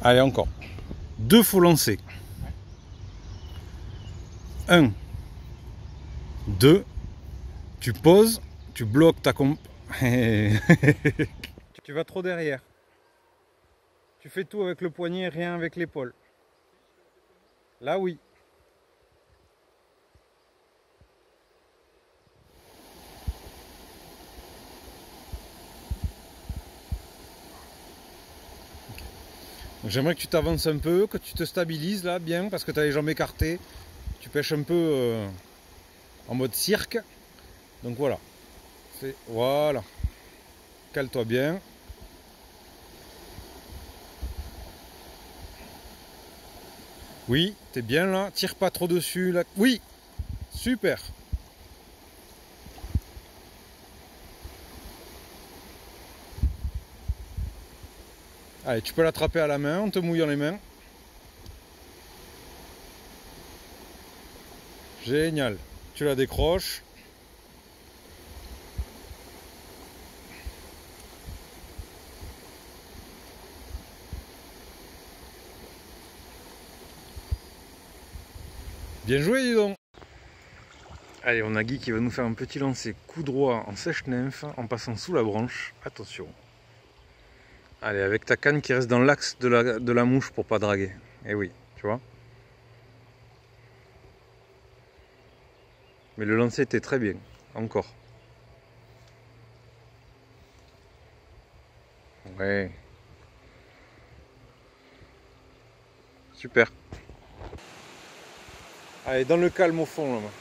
Allez, encore. 2 faut lancer. 1, 2, tu poses, tu bloques ta comp. Tu vas trop derrière. Tu fais tout avec le poignet, rien avec l'épaule. Là, oui. J'aimerais que tu t'avances un peu, que tu te stabilises là bien parce que tu as les jambes écartées. Tu pêches un peu en mode cirque. Donc voilà. Voilà. Cale-toi bien. Oui, t'es bien là. Tire pas trop dessus là. Oui. Super. Allez, tu peux l'attraper à la main en te mouillant les mains. Génial. Tu la décroches. Bien joué, dis donc. Allez, on a Guy qui va nous faire un petit lancer coup droit en sèche-nymphe en passant sous la branche. Attention. Allez, avec ta canne qui reste dans l'axe de la mouche pour pas draguer. Eh oui, tu vois. Mais le lancer était très bien. Encore. Ouais. Super. Allez, dans le calme au fond là-bas.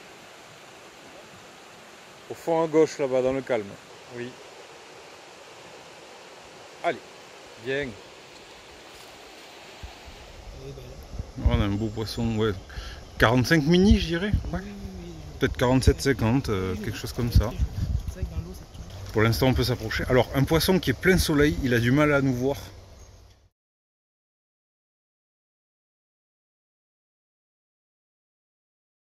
Au fond à gauche là-bas, dans le calme. Oui. Allez, bien. On a un beau poisson, ouais. 45 mini, je dirais. Ouais. Peut-être 47-50, quelque chose comme ça. Pour l'instant, on peut s'approcher. Alors, un poisson qui est plein soleil, il a du mal à nous voir.